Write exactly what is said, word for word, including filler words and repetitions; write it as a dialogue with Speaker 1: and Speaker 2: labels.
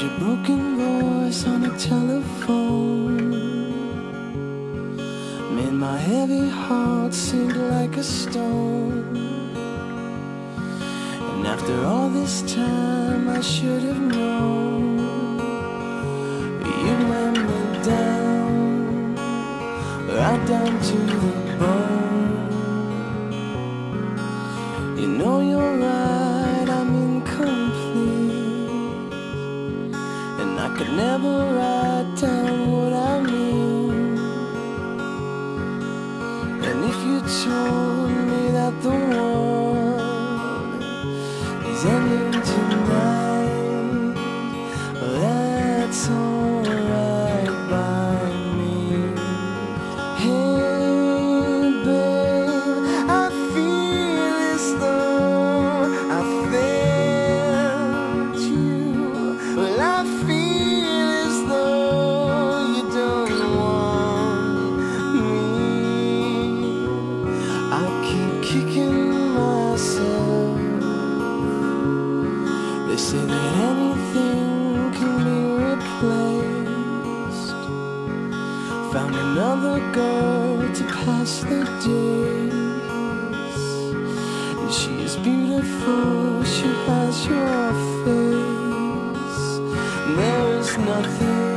Speaker 1: your broken voice on a telephone made my heavy heart sink like a stone. And after all this time I should have known you'd wear me down, right down to the bone. You know you're right, I'm incomplete, and I could never write down what I mean. And if you told me that the world is ending tonight, well, that's alright by me. Hey babe, I feel as though I failed you. Well, I feel as though you don't want me. I keep kicking myself. They say that anything can be replaced. Found another girl to pass the days, and she is beautiful, she has your face. There is nothing